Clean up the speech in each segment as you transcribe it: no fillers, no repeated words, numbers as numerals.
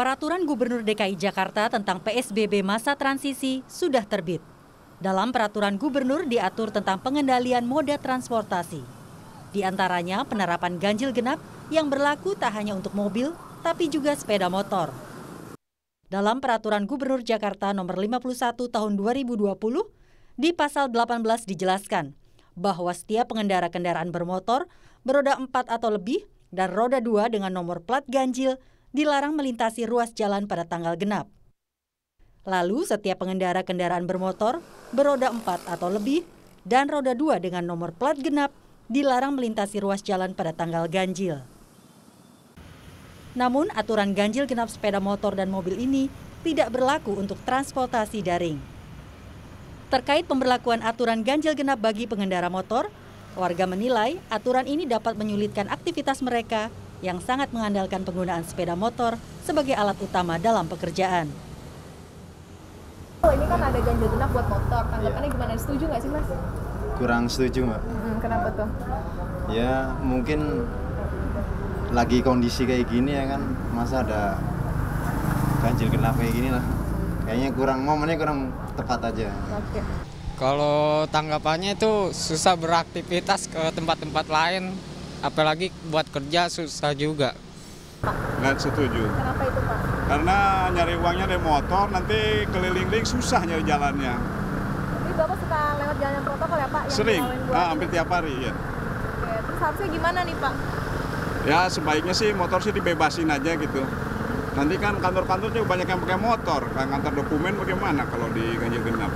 Peraturan Gubernur DKI Jakarta tentang PSBB masa transisi sudah terbit. Dalam peraturan gubernur diatur tentang pengendalian moda transportasi. Di antaranya penerapan ganjil genap yang berlaku tak hanya untuk mobil, tapi juga sepeda motor. Dalam peraturan Gubernur Jakarta nomor 51 tahun 2020, di pasal 18 dijelaskan bahwa setiap pengendara kendaraan bermotor beroda 4 atau lebih dan roda 2 dengan nomor plat ganjil dilarang melintasi ruas jalan pada tanggal genap. Lalu setiap pengendara kendaraan bermotor beroda 4 atau lebih dan roda 2 dengan nomor plat genap dilarang melintasi ruas jalan pada tanggal ganjil. Namun aturan ganjil genap sepeda motor dan mobil ini tidak berlaku untuk transportasi daring. Terkait pemberlakuan aturan ganjil genap bagi pengendara motor, warga menilai aturan ini dapat menyulitkan aktivitas mereka yang sangat mengandalkan penggunaan sepeda motor sebagai alat utama dalam pekerjaan. Ini kan ada ganjil genap buat motor, tanggapannya gimana? Setuju nggak sih, Mas? Kurang setuju, Mbak. Kenapa tuh? Ya mungkin lagi kondisi kayak gini ya kan, masa ada ganjil genap kayak gini lah. Kayaknya momennya kurang tepat aja. Oke. Kalau tanggapannya itu susah beraktivitas ke tempat-tempat lain, apalagi buat kerja susah juga. Nggak setuju. Kenapa itu, Pak? Karena nyari uangnya dari motor, nanti keliling-liling susah nyari jalannya. Jadi Bapak suka lewat jalan protokol ya, Pak? Yang Sering, buat hampir tiap hari ya. Oke, terus harusnya gimana nih, Pak? Ya sebaiknya sih motor sih dibebasin aja gitu. Nanti kan kantor-kantor juga banyak yang pakai motor, kan ngantar dokumen bagaimana kalau di ganjil genap.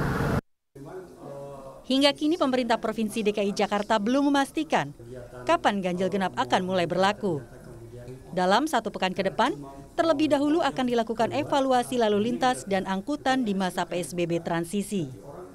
Hingga kini pemerintah Provinsi DKI Jakarta belum memastikan kapan ganjil genap akan mulai berlaku. Dalam 1 pekan ke depan, terlebih dahulu akan dilakukan evaluasi lalu lintas dan angkutan di masa PSBB transisi.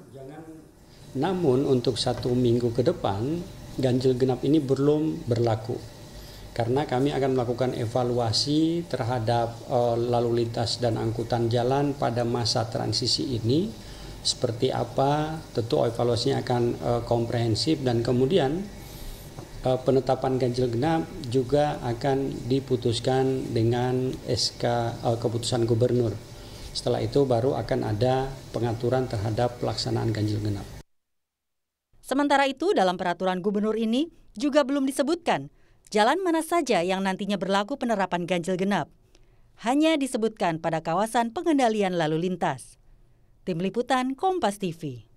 Namun untuk 1 minggu ke depan, ganjil genap ini belum berlaku. Karena kami akan melakukan evaluasi terhadap lalu lintas dan angkutan jalan pada masa transisi ini. Seperti apa, tentu evaluasinya akan komprehensif dan kemudian penetapan ganjil genap juga akan diputuskan dengan SK keputusan gubernur. Setelah itu baru akan ada pengaturan terhadap pelaksanaan ganjil genap. Sementara itu dalam peraturan gubernur ini juga belum disebutkan jalan mana saja yang nantinya berlaku penerapan ganjil genap. Hanya disebutkan pada kawasan pengendalian lalu lintas. Tim Liputan Kompas TV.